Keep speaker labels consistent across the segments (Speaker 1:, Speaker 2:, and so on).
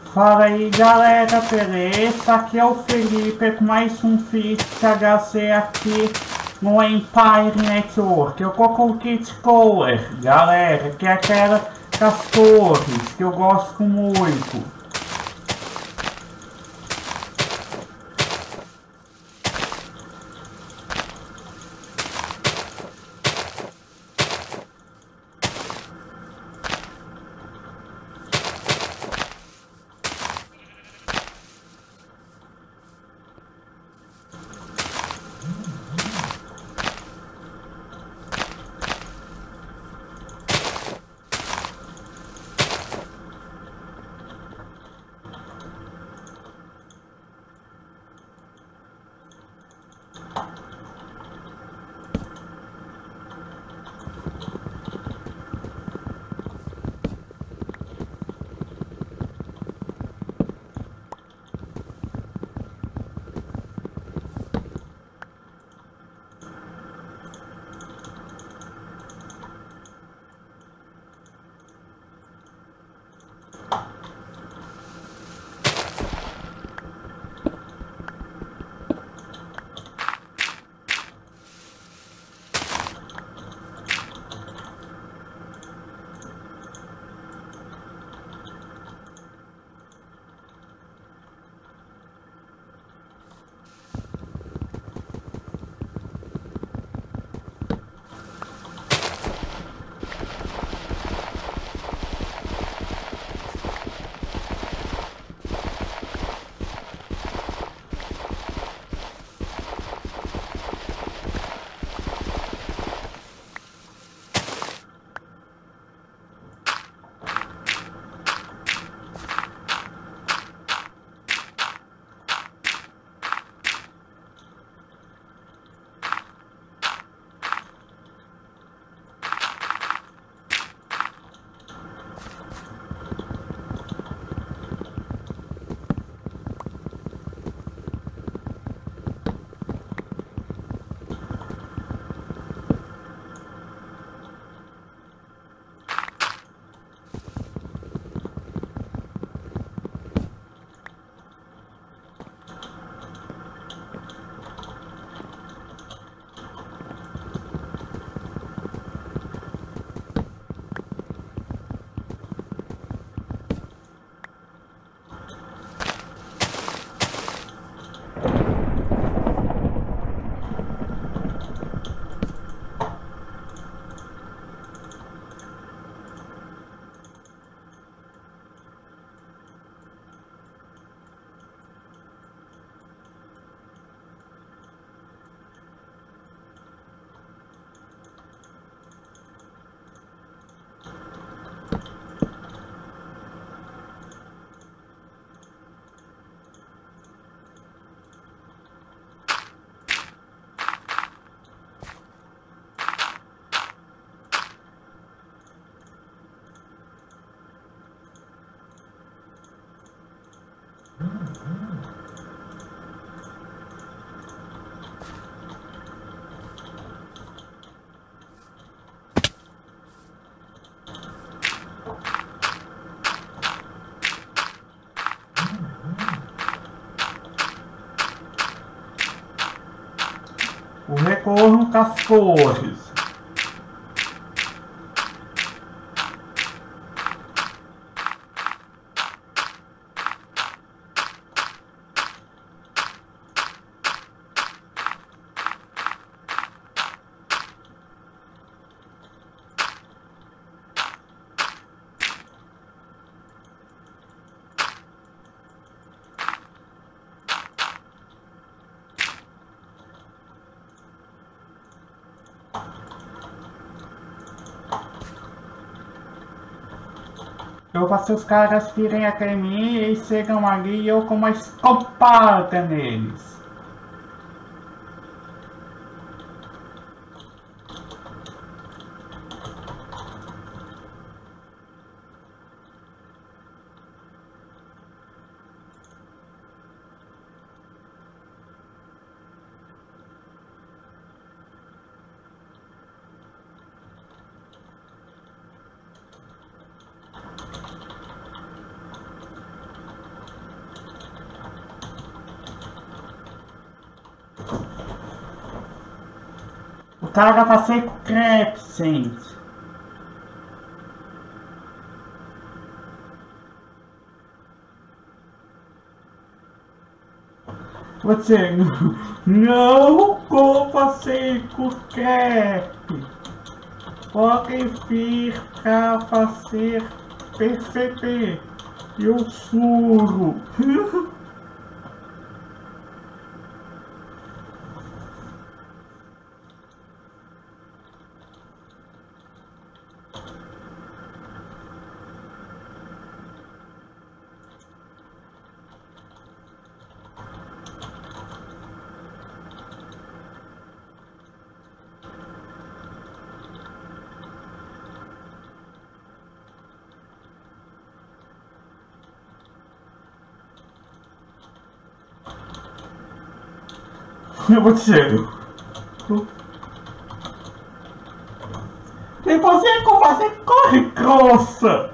Speaker 1: Fala aí galera, beleza? Aqui é o Felipe com mais um Fit HC aqui no Empire Network. Eu coloco o Kit Power, galera, que é aquela das torres que eu gosto muito. O retorno das torres. Eu faço os caras virem até mim e chegam ali e eu com uma escopada neles. cara passei com crepe, gente. Você não passei com crepe. Pode vir pra fazer PCP. Eu furo. Você. E você como você corre grossa.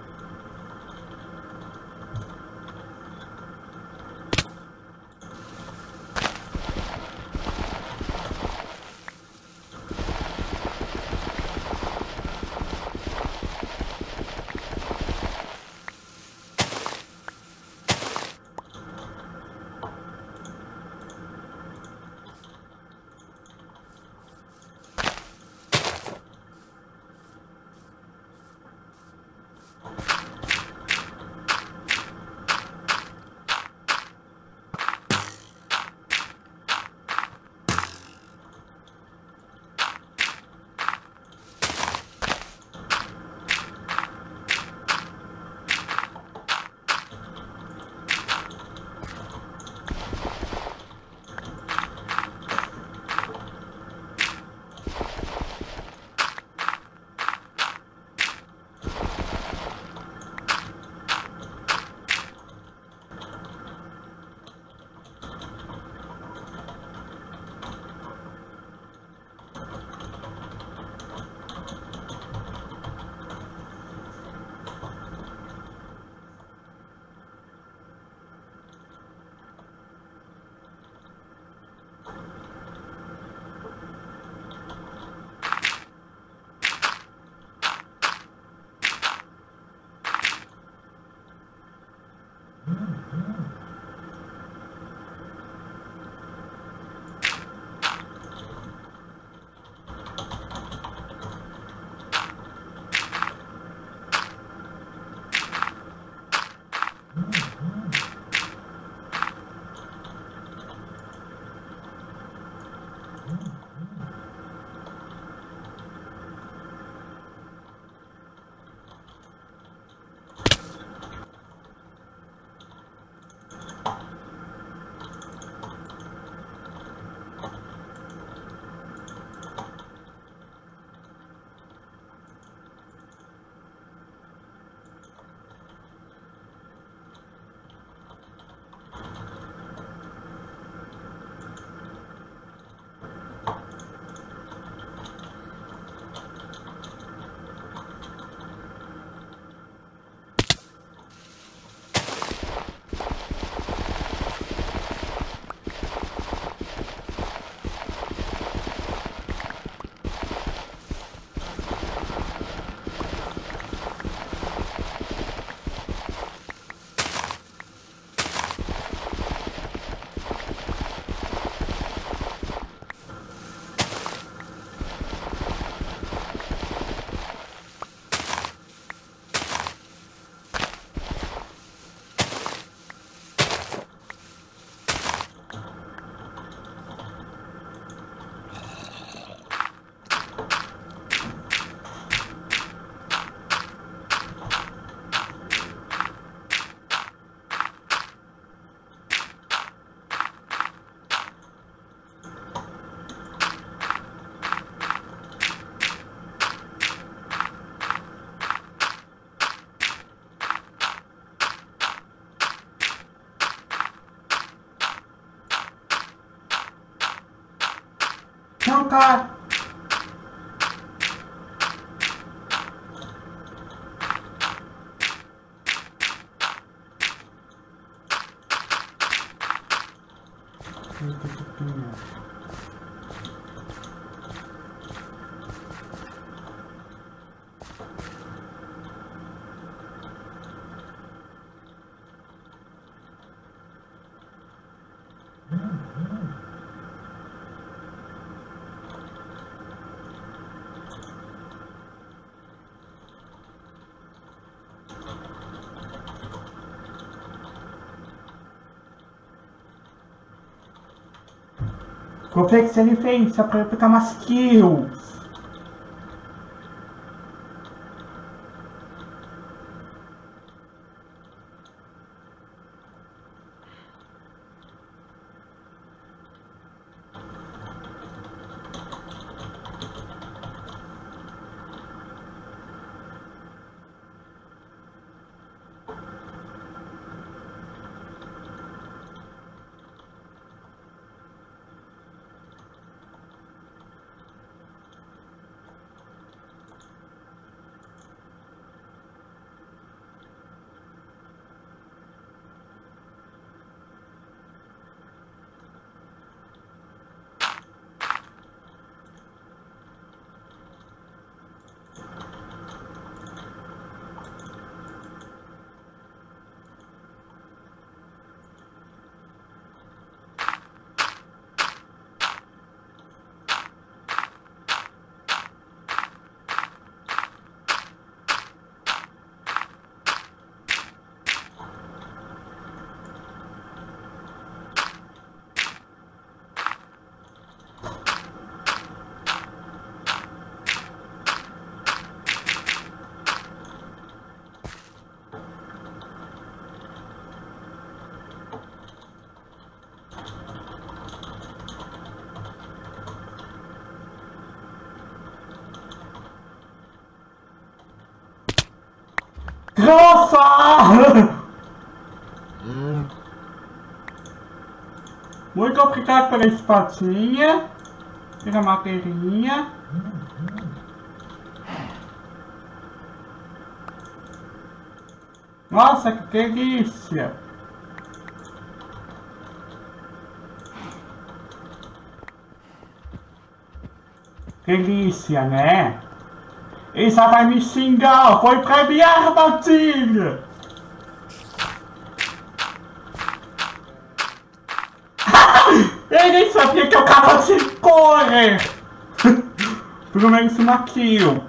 Speaker 1: Não tá. Confere excelência para eu pegar mais kills. Nossa! Muito obrigado pela espadinha, pela madeirinha. Nossa, que delícia! Delícia, né? Isa vai me xingar, foi pra minha armadilha! Eu nem sabia que eu tava de correr! Pelo menos uma kill.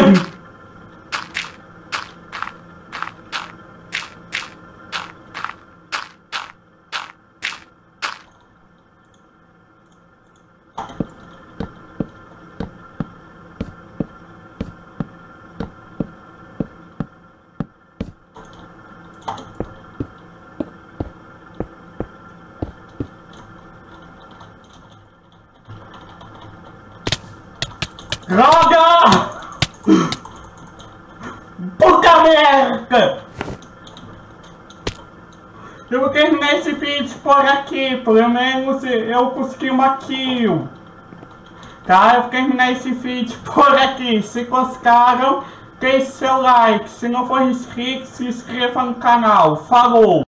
Speaker 1: Droga! Puta merda! Eu vou terminar esse vídeo por aqui, pelo menos eu consegui uma kill. Tá, eu vou terminar esse vídeo por aqui. Se gostaram, deixe seu like. Se não for inscrito, se inscreva no canal. Falou!